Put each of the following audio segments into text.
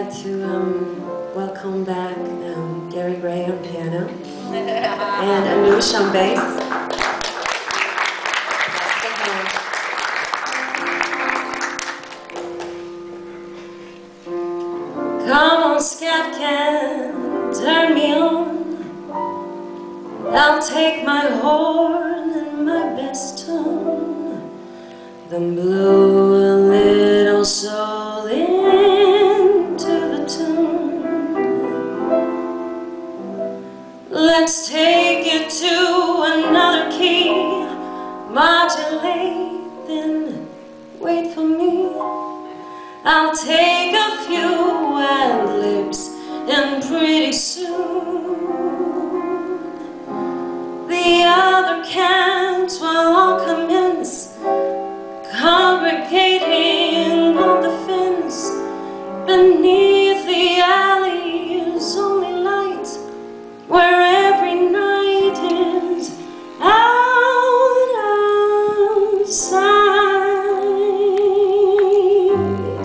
like to welcome back Gary Gray on piano and Anoush on bass. Come on, scat can, turn me on. I'll take my horn and my best tone, then blow a little soul into the tune. Let's take it to another key, modulate, then wait for me. I'll take a few ad-libs, and pretty soon the other cans will all commence, congregating on the fence. Beneath the alley is only light, where every night is outside.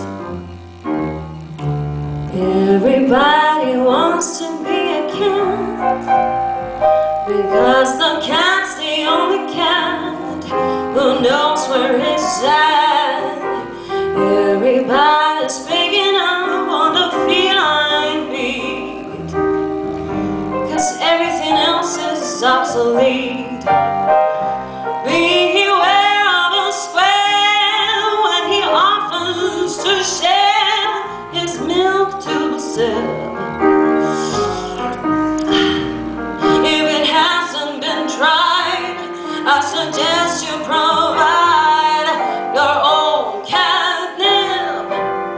Everybody wants to be a cat, because the cat's the only cat who knows where it's at. Everybody's picking up on the feline beat, 'cause everything else is obsolete. Beware of a square when he offers to share his milk to a sip. I suggest you provide your own catnip.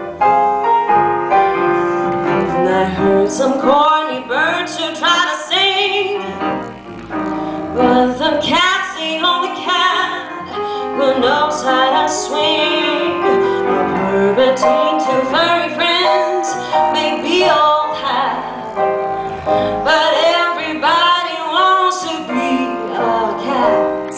And I heard some corny birds who try to sing, but the cat's the only cat who knows how to swing. Between two furry friends may be old hat, but everybody wants to be a cat.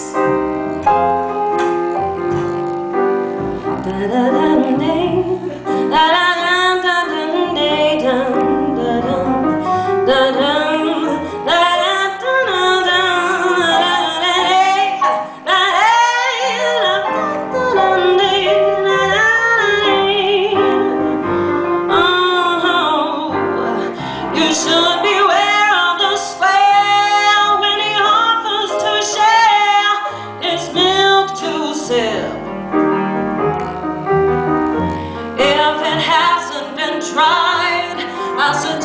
You should beware of the square when he offers to share his milk to sip. If it hasn't been tried, I suggest